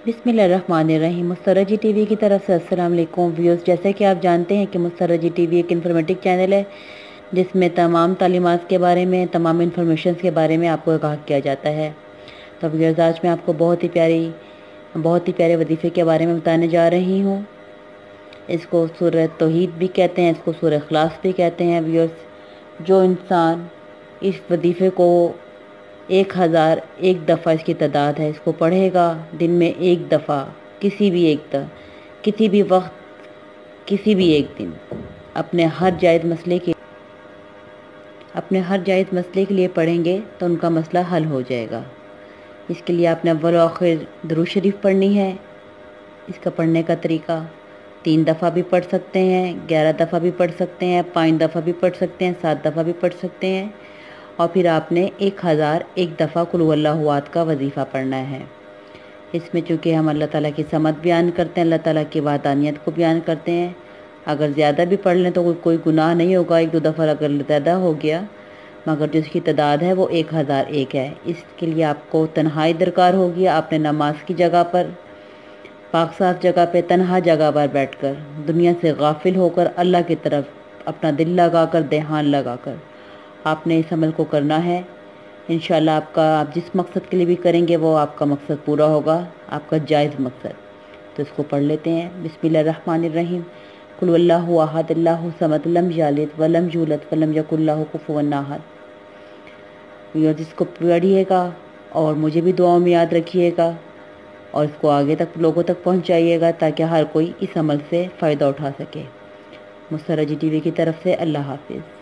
بسم اللہ الرحمن الرحیم۔ مسرجی ٹی وی کی طرف سے السلام علیکم ویورز۔ جیسے کہ آپ جانتے ہیں کہ مسرجی ٹی وی ایک انفارمیٹک چینل ہے جس میں تمام تعلیمات کے بارے میں، تمام انفارمیشنز کے بارے میں آپ کو آگاہ کیا جاتا ہے۔ تو ویورز، آج میں آپ کو بہت ہی پیارے وظیفے کے بارے میں بتانے جا رہی ہوں۔ اس کو سورہ توحید بھی کہتے ہیں، اس کو سورہ اخلاص بھی کہتے ہیں۔ ویورز، جو انسان اس وظیفے کو 1001 دفعہ اس کی تعداد ہے، اس کو پڑھے گا دن میں ایک دفعہ، کسی بھی وقت، کسی بھی ایک دن، اپنے ہر جائز مسئلے کے لیے پڑھیں گے تو ان کا مسئلہ حل ہو جائے گا۔ اس کے لیے آپ نے اول و آخر درود شریف پڑھنی ہے۔ اس کا پڑھنے کا طریقہ 3 دفعہ بھی پڑھ سکتے ہیں، 11 دفعہ بھی پڑھ سکتے ہیں، 5 دفعہ بھی پڑھ سکتے ہیں، 7 دفعہ بھی پڑھ سکتے ہیں، اور پھر آپ نے 1001 دفعہ قل هو اللہ احد کا وظیفہ پڑھنا ہے۔ اس میں چونکہ ہم اللہ تعالیٰ کی صمد بیان کرتے ہیں، اللہ تعالیٰ کی وحدانیت کو بیان کرتے ہیں، اگر زیادہ بھی پڑھ لیں تو کوئی گناہ نہیں ہوگا، 1-2 دفعہ اگر زیادہ ہو گیا، مگر جو اس کی تعداد ہے وہ 1001 ہے۔ اس کے لیے آپ کو تنہائی درکار ہوگی۔ آپ نے نماز کی جگہ پر، پاک صاف جگہ پہ، تنہا جگہ پر بیٹھ کر، دنیا سے غافل ہو کر، اللہ کی طرف اپنا دل لگا کر، دھیان لگا کر آپ نے اس عمل کو کرنا ہے۔ انشاءاللہ آپ جس مقصد کے لیے بھی کریں گے وہ آپ کا مقصد پورا ہوگا، آپ کا جائز مقصد۔ تو اس کو پڑھ لیتے ہیں۔ بسم اللہ الرحمن الرحیم۔ قل هو اللہ احد اللہ الصمد لم یلد ولم یولد ولم یکن لہ کفوا احد۔ جس کو پڑھیے گا اور مجھے بھی دعاؤں میں یاد رکھیے گا، اور اس کو آگے تک لوگوں تک پہنچائیے گا تاکہ ہر کوئی اس عمل سے فائدہ اٹھا سکے۔ مسرجی ٹی وی کی طرف سے اللہ حافظ۔